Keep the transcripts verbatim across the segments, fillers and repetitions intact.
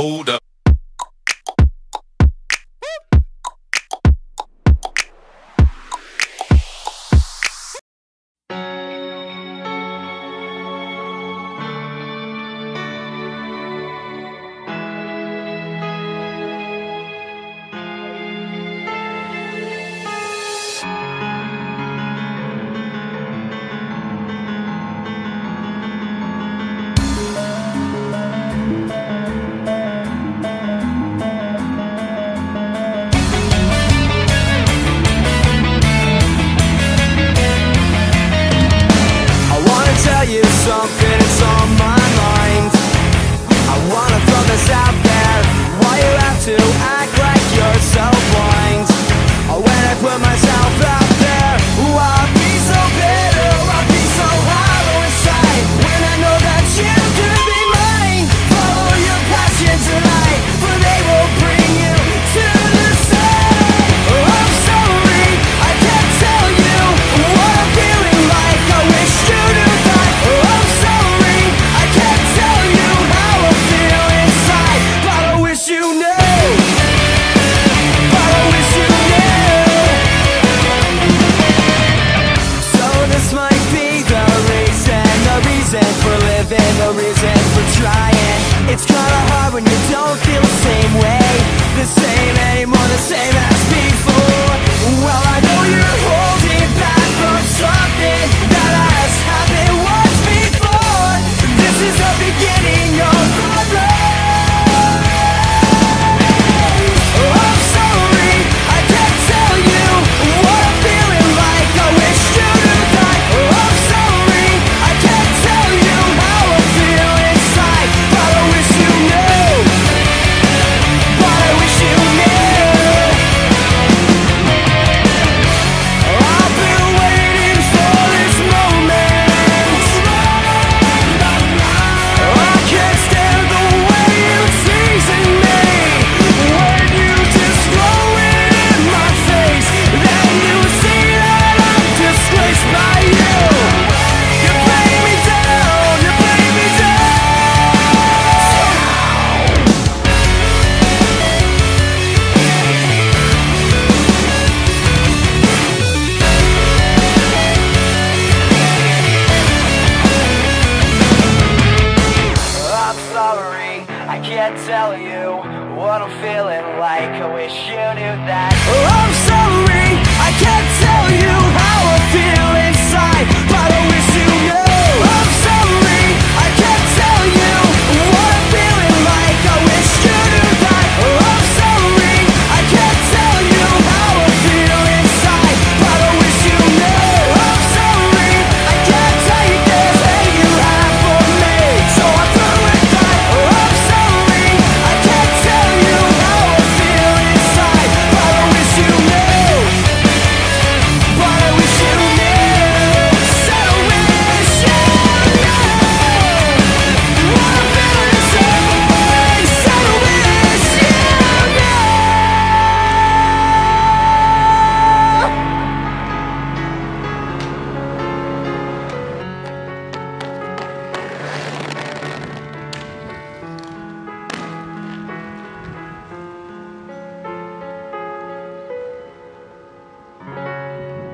Hold up. Something is on my mind. I wanna throw this out there. Why you have to act like you're so blind? When I put myself out there, oh, I'll be so bitter, I'll be so hollow inside. When I know that you could be mine. Follow your passion tonight, for they will bring you to the sun. Oh, I'm sorry, I can't tell you what I'm feeling like. I wish you knew that. Oh, I'm sorry, I can't tell you how I feel inside, but I wish you knew. But I wish you knew. So this might be the reason, the reason for living, the reason for trying. It's kinda hard when you don't feel the same way, the same anymore, the same as before. Well, I know you're holding back from something that has happened once before. This is the beginning of the road. Oh, I'm sorry, I can't tell you what I'm feeling like. I wish you knew that. Oh, I'm sorry, I can't tell you how I feel inside, but I wish you knew. But I wish you knew. I've been waiting for this moment. I can't stand the way you're teasing me. When you just throw it in my face, then you see that I'm disgraced by you. You play me down, you play me down. I'm sorry, I can't tell you what I'm feeling like. I wish you knew that. Oh, I'm sorry, I can't tell you how I feel inside, but I wish you knew. I'm sorry, I can't tell you what I'm feeling like. I wish you knew that. Oh, I'm sorry, I can't tell you how I feel inside, but I wish you knew. I'm sorry, I can't take this hate you have for me, so I threw it back. Oh, I'm sorry, I can't tell you how I feel inside, but I wish you knew. But I wish you knew. Said I wish you knew what I'm feeling inside. Said I wish you knew.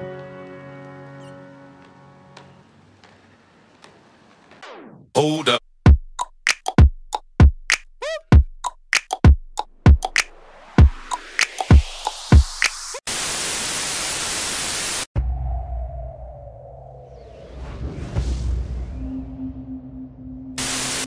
Hold up.